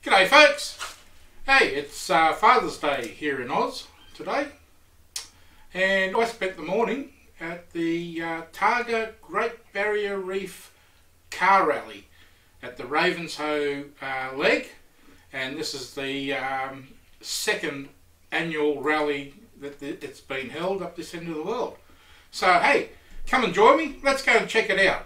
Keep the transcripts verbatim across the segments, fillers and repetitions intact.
G'day folks. Hey, it's uh, Father's Day here in Oz today, and I spent the morning at the uh, Targa Great Barrier Reef car rally at the Ravenshoe uh, leg, and this is the um, second annual rally that it's been held up this end of the world. So hey, come and join me, let's go and check it out.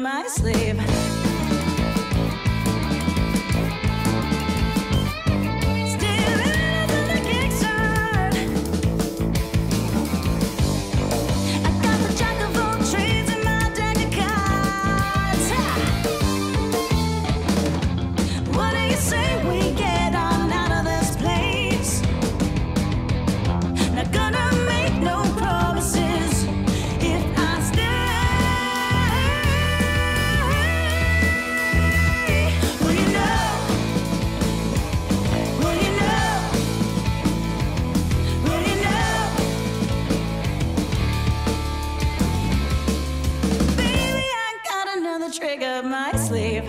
my sleeve. Trick up my sleeve.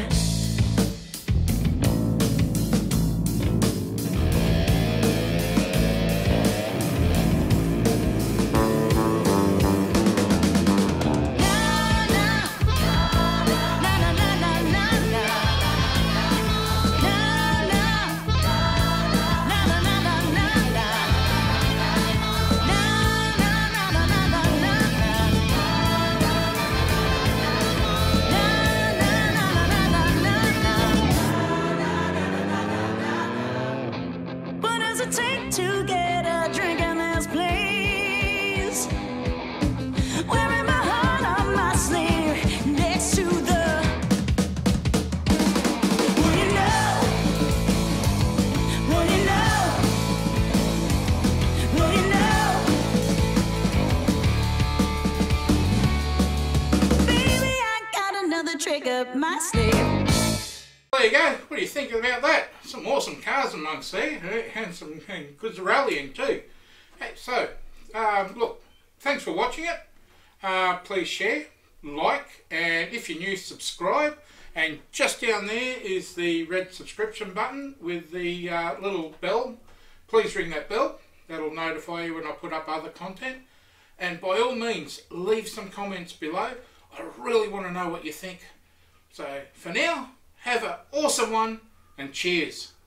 Take to get a drink in this place, wearing my heart on my sleeve next to the, well, you know, well, you know, well, you know, baby, I got another trick up my sleeve. There you go. What do you think about that? Some awesome cars amongst there, and some and good rallying too. Hey, so, um, look, thanks for watching it. Uh, please share, like, and if you're new, subscribe. And just down there is the red subscription button with the uh, little bell. Please ring that bell. That'll notify you when I put up other content. And by all means, leave some comments below. I really want to know what you think. So, for now, have an awesome one, and cheers.